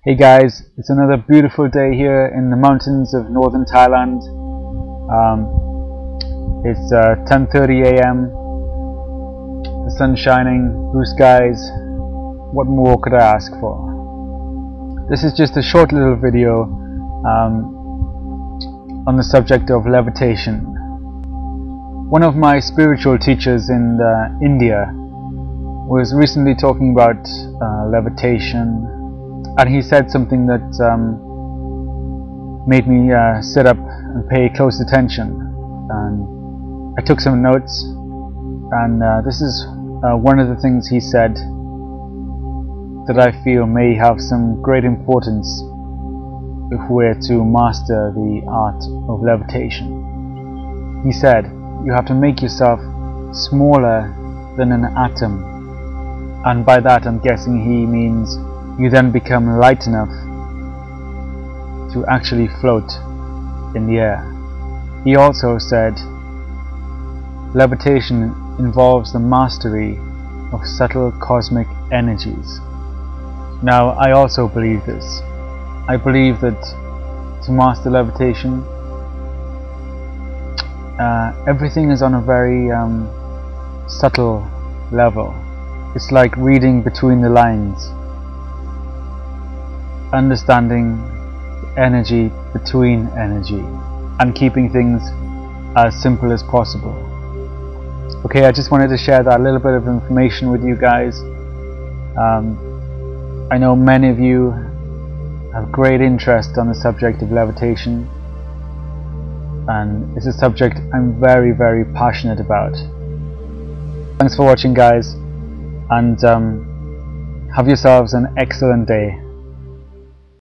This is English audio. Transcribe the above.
Hey guys, it's another beautiful day here in the mountains of northern Thailand. It's 10:30 a.m. The sun's shining, blue skies. What more could I ask for? This is just a short little video on the subject of levitation. One of my spiritual teachers in India was recently talking about levitation, and he said something that made me sit up and pay close attention, and I took some notes, and this is one of the things he said that I feel may have some great importance if we're to master the art of levitation. He said, you have to make yourself smaller than an atom, and by that I'm guessing he means you then become light enough to actually float in the air. He also said levitation involves the mastery of subtle cosmic energies. Now, I also believe this. I believe that to master levitation, everything is on a very subtle level. It's like reading between the lines, understanding energy between energy, and keeping things as simple as possible. Okay, I just wanted to share that little bit of information with you guys. I know many of you have great interest on the subject of levitation, and it's a subject I'm very, very passionate about. Thanks for watching, guys, and have yourselves an excellent day.